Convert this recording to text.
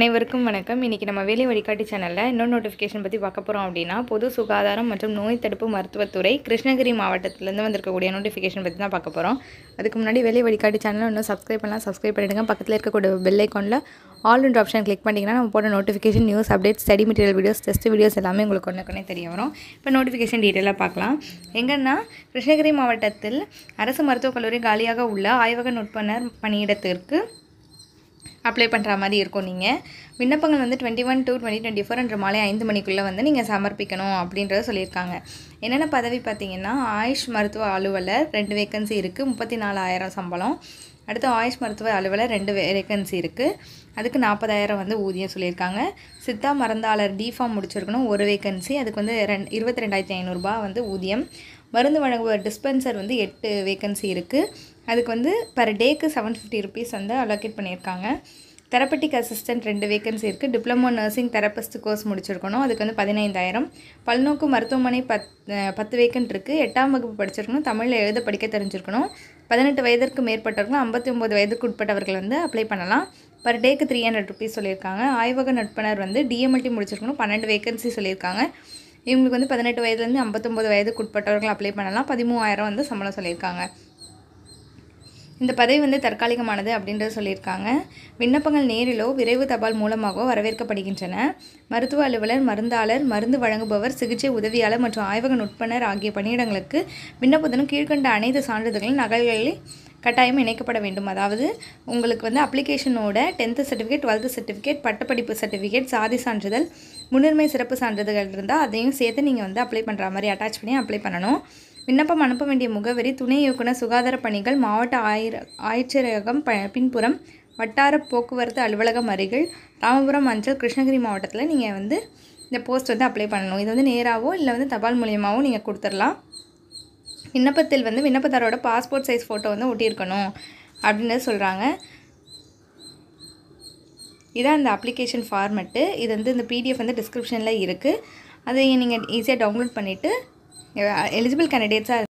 அனைவருக்கும் வணக்கம். இன்றைக்கி நம்ம வேலை வழிகாட்டி சேனலில் இன்னொரு நோட்டிஃபிகேஷன் பற்றி பார்க்க போகிறோம். அப்படின்னா பொது சுகாதாரம் மற்றும் நோய் தடுப்பு மருத்துவத்துறை கிருஷ்ணகிரி மாவட்டத்திலேருந்து வந்திருக்கக்கூடிய நோட்டிஃபிகேஷன் பற்றி தான் பார்க்க போகிறோம். அதுக்கு முன்னாடி வேலை வழிகாட்டி சேனலை இன்னும் சப்ஸ்கிரைப் பண்ணிவிடுங்க. பக்கத்தில் இருக்கக்கூடிய பெல் ஐக்கானில் ஆல் என்ற ஆப்ஷன் கிளிக் பண்ணிங்கன்னா நம்ம போட notification, news update, study material videos, test videos எல்லாமே உங்களுக்கு ஒன்றுக்குன்னே தெரிய வரும். இப்போ நோட்டிஃபிகேஷன் டீட்டெயிலாக பார்க்கலாம். எங்கன்னா கிருஷ்ணகிரி மாவட்டத்தில் அரசு மருத்துவக் கல்லூரி காலியாக உள்ள ஆய்வக நுட்பனர் பணியிடத்திற்கு அப்ளை பண்ணுற மாதிரி இருக்கும். நீங்கள் விண்ணப்பங்கள் வந்து 21/2/2024 அன்று மாலை 5 மணிக்குள்ளே வந்து நீங்கள் சமர்ப்பிக்கணும் அப்படின்றத சொல்லியிருக்காங்க. என்னென்ன பதவி பார்த்திங்கன்னா, ஆயுஷ் மருத்துவ அலுவலர் 2 வேக்கன்சி இருக்குது, 34,000 சம்பளம். அடுத்து ஆயுஷ் மருத்துவ அலுவலர் 2 வேக்கன்சி இருக்குது, அதுக்கு 40,000 வந்து ஊதியம் சொல்லியிருக்காங்க. சித்தா மருந்தாளர் டிஃபார்ம் முடிச்சிருக்கணும், 1 வேக்கன்சி, அதுக்கு வந்து 22,500 வந்து ஊதியம். மருந்து வழங்குவர் டிஸ்பென்சர் வந்து 8 வேக்கன்சி இருக்குது, அதுக்கு வந்து பர் டேக்கு 750 ருபீஸ் வந்து அலோகேட் பண்ணியிருக்காங்க. தெரப்பட்டிக் அசிஸ்டன்ட் 2 வேக்கன்சி இருக்குது, டிப்ளமோ நர்சிங் தெரபிஸ்ட் கோர்ஸ் முடிச்சிருக்கணும், அதுக்கு வந்து 15,000. பல்நோக்கு மருத்துவமனை 10 வேக்கன்ட் இருக்குது, 8ஆம் வகுப்பு படிச்சிருக்கணும், தமிழில் எழுத படிக்க தெரிஞ்சிருக்கணும், 18 வயதிற்கு மேற்பட்டவர்கள் 59 வயதுக்கு உட்பட்டவர்கள் வந்து அப்ளை பண்ணலாம். பர் டேக்கு 300 ருபீஸ் சொல்லியிருக்காங்க. ஆய்வக நட்பனர் வந்து டிஎம்எல்டி முடிச்சிருக்கணும், 12 வேக்கன்சி சொல்லியிருக்காங்க. இவங்களுக்கு வந்து 18 வயதுலேருந்து 59 வயதுக்கு உட்பட்டவர்கள் அப்ளை பண்ணலாம். 13,000 வந்து சம்பளம் சொல்லியிருக்காங்க. இந்த பதவி வந்து தற்காலிகமானது அப்படின்றது சொல்லியிருக்காங்க. விண்ணப்பங்கள் நேரிலோ விரைவு தபால் மூலமாகவோ வரவேற்கப்படுகின்றன. மருத்துவ அலுவலர், மருந்தாளர், மருந்து வழங்குபவர், சிகிச்சை உதவியாளர் மற்றும் ஆய்வக நுட்பனர் ஆகிய பணியிடங்களுக்கு விண்ணப்பத்துடன் கீழ்கண்ட அனைத்து சான்றிதழ்களின் நகல்களில் கட்டாயம் இணைக்கப்பட வேண்டும். அதாவது உங்களுக்கு வந்து அப்ளிகேஷனோட 10th சர்டிஃபிகேட், 12th சர்டிஃபிகேட், பட்டப்படிப்பு சர்டிஃபிகேட், சாதி சான்றிதழ், முன்னுரிமை சிறப்பு சான்றிதழ்கள் இருந்தால் அதையும் சேர்த்து நீங்கள் வந்து அப்ளை பண்ணுற மாதிரி அட்டாச் பண்ணி அப்ளை பண்ணணும். விண்ணப்பம் அனுப்ப வேண்டிய முகவரி: துணை இயக்குனர் சுகாதார பணிகள், மாவட்ட ஆட்சியரகம் பின்புறம், வட்டார போக்குவரத்து அலுவலகம் அருகில், ராமபுரம் அஞ்சல், கிருஷ்ணகிரி மாவட்டத்தில் நீங்கள் வந்து இந்த போஸ்ட் வந்து அப்ளை பண்ணணும். இது வந்து நேராகவோ இல்லை வந்து தபால் மூலியமாகவும் நீங்கள் கொடுத்துடலாம். விண்ணப்பத்தில் வந்து விண்ணப்பதாரோட பாஸ்போர்ட் சைஸ் ஃபோட்டோ வந்து ஒட்டியிருக்கணும் அப்படின்னு சொல்கிறாங்க. இதான் இந்த அப்ளிகேஷன் ஃபார்மெட்டு. இது வந்து இந்த பிடிஎஃப் வந்து டிஸ்கிரிப்ஷனில் இருக்குது, அதை நீங்கள் ஈஸியாக டவுன்லோட் பண்ணிவிட்டு எலிஜிபிள் கேண்டிடேட்ஸாக